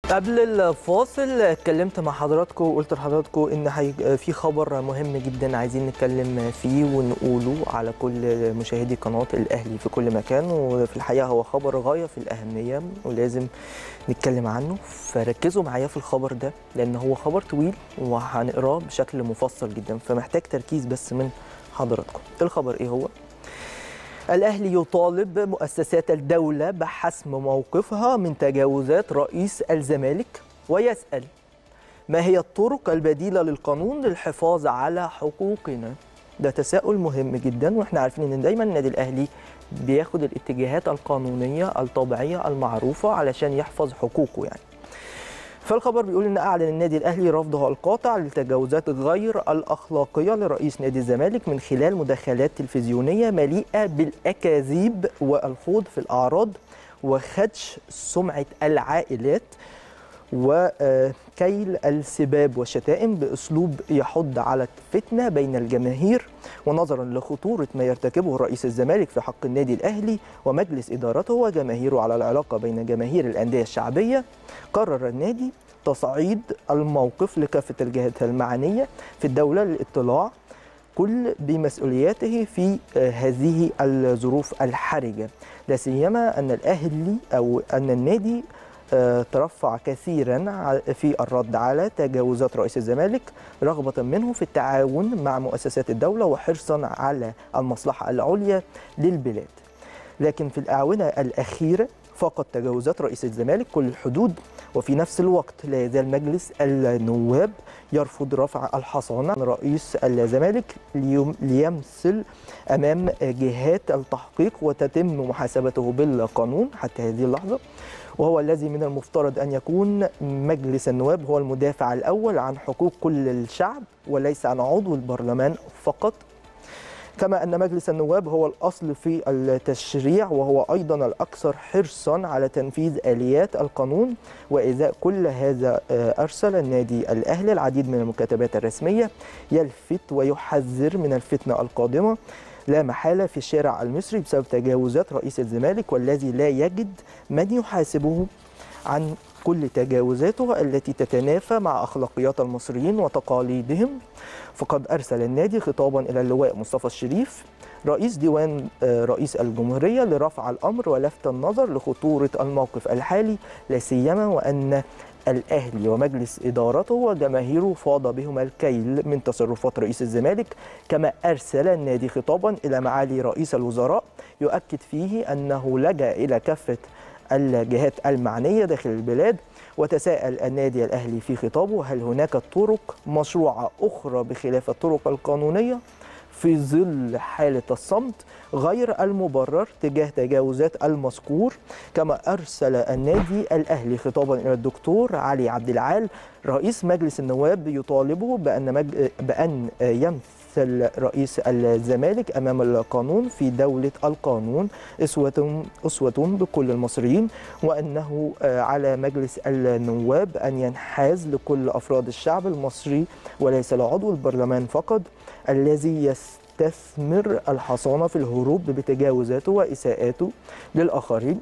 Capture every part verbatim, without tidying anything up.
قبل الفاصل اتكلمت مع حضراتكم وقلت لحضراتكم ان في خبر مهم جدا عايزين نتكلم فيه ونقوله على كل مشاهدي قناه الاهلي في كل مكان، وفي الحقيقه هو خبر غايه في الاهميه ولازم نتكلم عنه. فركزوا معايا في الخبر ده لان هو خبر طويل وهنقراه بشكل مفصل جدا، فمحتاج تركيز بس من حضراتكم. الخبر ايه هو؟ الأهلي يطالب مؤسسات الدولة بحسم موقفها من تجاوزات رئيس الزمالك ويسأل ما هي الطرق البديلة للقانون للحفاظ على حقوقنا. ده تساؤل مهم جدا، واحنا عارفين ان دايما النادي الأهلي بياخد الاتجاهات القانونية الطبيعية المعروفة علشان يحفظ حقوقه يعني. فالخبر بيقول ان اعلن النادي الاهلي رفضه القاطع للتجاوزات غير الاخلاقيه لرئيس نادي الزمالك من خلال مداخلات تلفزيونيه مليئه بالاكاذيب والخوض في الاعراض وخدش سمعه العائلات وكيل السباب والشتائم باسلوب يحض على الفتنه بين الجماهير. ونظرا لخطوره ما يرتكبه رئيس الزمالك في حق النادي الاهلي ومجلس ادارته وجماهيره على العلاقه بين جماهير الانديه الشعبيه، قرر النادي تصعيد الموقف لكافه الجهات المعنيه في الدوله للاطلاع كل بمسؤولياته في هذه الظروف الحرجه، لا سيما ان الاهلي او ان النادي ترفع كثيرا في الرد على تجاوزات رئيس الزمالك رغبة منه في التعاون مع مؤسسات الدولة وحرصا على المصلحة العليا للبلاد. لكن في الآونة الأخيرة فقد تجاوزات رئيس الزمالك كل الحدود، وفي نفس الوقت لا يزال مجلس النواب يرفض رفع الحصانة عن رئيس الزمالك ليمثل أمام جهات التحقيق وتتم محاسبته بالقانون حتى هذه اللحظة، وهو الذي من المفترض أن يكون مجلس النواب هو المدافع الأول عن حقوق كل الشعب وليس عن عضو البرلمان فقط. كما أن مجلس النواب هو الأصل في التشريع وهو أيضا الأكثر حرصا على تنفيذ آليات القانون. وإزاء كل هذا أرسل النادي الأهلي العديد من المكاتبات الرسمية يلفت ويحذر من الفتنة القادمة لا محالة في الشارع المصري بسبب تجاوزات رئيس الزمالك، والذي لا يجد من يحاسبه عن كل تجاوزاته التي تتنافى مع أخلاقيات المصريين وتقاليدهم. فقد أرسل النادي خطابا إلى اللواء مصطفى الشريف رئيس ديوان رئيس الجمهورية لرفع الأمر ولفت النظر لخطورة الموقف الحالي، لا سيما وأن الأهلي ومجلس إدارته وجماهيره فاض بهم الكيل من تصرفات رئيس الزمالك. كما أرسل النادي خطابا إلى معالي رئيس الوزراء يؤكد فيه أنه لجأ إلى كافة الجهات المعنية داخل البلاد. وتساءل النادي الأهلي في خطابه هل هناك طرق مشروعة أخرى بخلاف الطرق القانونية في ظل حالة الصمت غير المبرر تجاه تجاوزات المذكور. كما أرسل النادي الأهلي خطابا إلى الدكتور علي عبد العال رئيس مجلس النواب يطالبه بأن, مج... بأن يمثل رئيس الزمالك أمام القانون في دولة القانون أسوة أسوة بكل المصريين، وأنه على مجلس النواب أن ينحاز لكل أفراد الشعب المصري وليس لعضو البرلمان فقط الذي يستثمر الحصانة في الهروب بتجاوزاته وإساءاته للآخرين.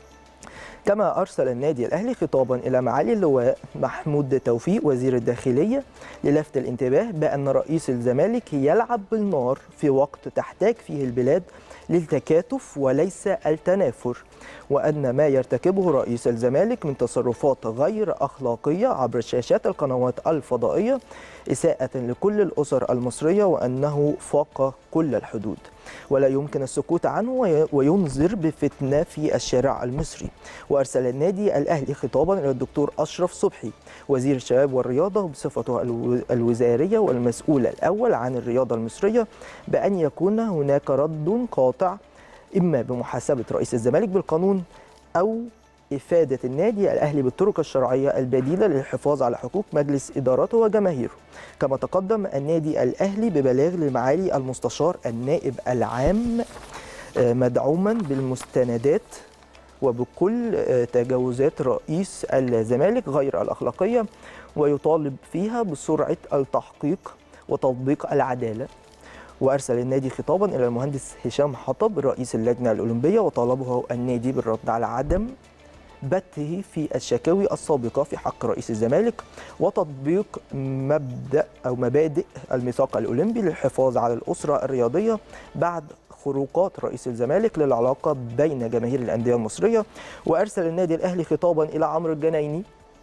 كما أرسل النادي الأهلي خطابا إلى معالي اللواء محمود توفيق وزير الداخلية للفت الانتباه بأن رئيس الزمالك يلعب بالنار في وقت تحتاج فيه البلاد للتكاتف وليس التنافر، وأن ما يرتكبه رئيس الزمالك من تصرفات غير أخلاقية عبر شاشات القنوات الفضائية إساءة لكل الأسر المصرية وأنه فاق كل الحدود ولا يمكن السكوت عنه وينذر بفتنة في الشارع المصري. وأرسل النادي الأهلي خطابا إلى الدكتور أشرف صبحي وزير الشباب والرياضة بصفته الوزارية والمسؤول الأول عن الرياضة المصرية بأن يكون هناك رد قاطع إما بمحاسبة رئيس الزمالك بالقانون أو إفادة النادي الأهلي بالطرق الشرعية البديلة للحفاظ على حقوق مجلس إدارته وجماهيره. كما تقدم النادي الأهلي ببلاغ لمعالي المستشار النائب العام مدعوما بالمستندات وبكل تجاوزات رئيس الزمالك غير الأخلاقية، ويطالب فيها بسرعة التحقيق وتطبيق العدالة. وأرسل النادي خطابا إلى المهندس هشام حطب رئيس اللجنة الأولمبية وطالبه النادي بالرد على عدم بته في الشكاوي السابقة في حق رئيس الزمالك وتطبيق مبدأ أو مبادئ الميثاق الأولمبي للحفاظ على الأسرة الرياضية بعد خروقات رئيس الزمالك للعلاقة بين جماهير الأندية المصرية. وأرسل النادي الأهلي خطابا إلى عمرو الجنايني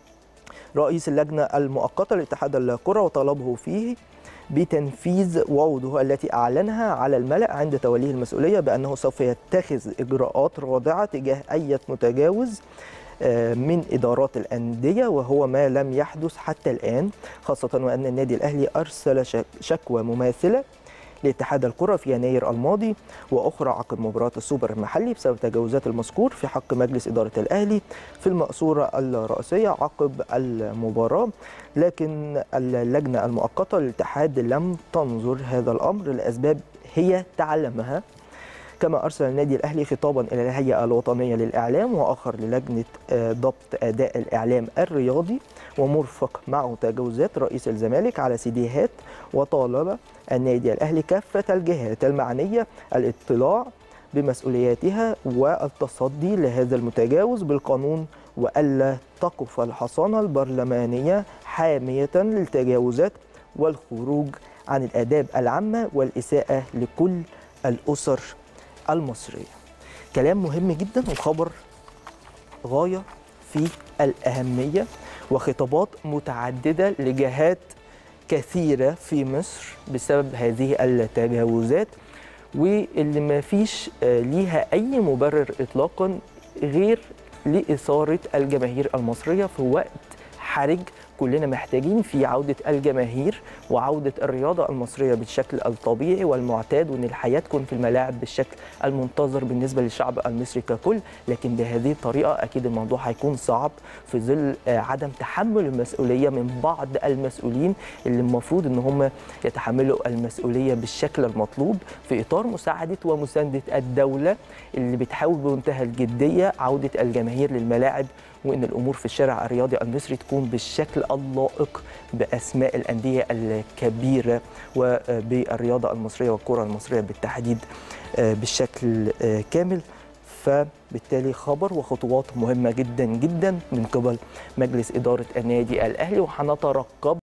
رئيس اللجنة المؤقتة لاتحاد الكرة وطلبه فيه بتنفيذ وعوده التي أعلنها على الملأ عند توليه المسؤولية بأنه سوف يتخذ إجراءات رادعة تجاه أي متجاوز من إدارات الأندية، وهو ما لم يحدث حتى الآن، خاصة وأن النادي الأهلي أرسل شكوى مماثلة لاتحاد الكرة في يناير الماضي وأخرى عقب مباراة السوبر المحلي بسبب تجاوزات المذكور في حق مجلس إدارة الأهلي في المقصورة الرئيسية عقب المباراة. لكن اللجنة المؤقتة للاتحاد لم تنظر هذا الأمر لأسباب هي تعلمها. كما أرسل النادي الأهلي خطابا إلى الهيئة الوطنية للإعلام وآخر للجنة ضبط أداء الإعلام الرياضي ومرفق معه تجاوزات رئيس الزمالك على سيديهات، وطالب النادي الأهلي كافة الجهات المعنية الاطلاع بمسؤولياتها والتصدي لهذا المتجاوز بالقانون، وألا تقف الحصانة البرلمانية حامية للتجاوزات والخروج عن الآداب العامة والإساءة لكل الأسر المصرية. كلام مهم جدا وخبر غاية في الأهمية وخطابات متعددة لجهات كثيرة في مصر بسبب هذه التجاوزات، واللي ما فيش ليها أي مبرر إطلاقا غير لإثارة الجماهير المصرية في وقت حرج كلنا محتاجين في عودة الجماهير وعودة الرياضة المصرية بالشكل الطبيعي والمعتاد، وأن الحياة تكون في الملاعب بالشكل المنتظر بالنسبة للشعب المصري ككل. لكن بهذه الطريقة أكيد الموضوع هيكون صعب في ظل عدم تحمل المسؤولية من بعض المسؤولين اللي المفروض أن هم يتحملوا المسؤولية بالشكل المطلوب في إطار مساعدة ومساندة الدولة اللي بتحاول بمنتهى الجدية عودة الجماهير للملاعب، وإن الأمور في الشارع الرياضي المصري تكون بالشكل اللائق بأسماء الأندية الكبيرة وبالرياضة المصرية والكرة المصرية بالتحديد بالشكل كامل. فبالتالي خبر وخطوات مهمة جدا جدا من قبل مجلس إدارة النادي الأهلي، وهنترقب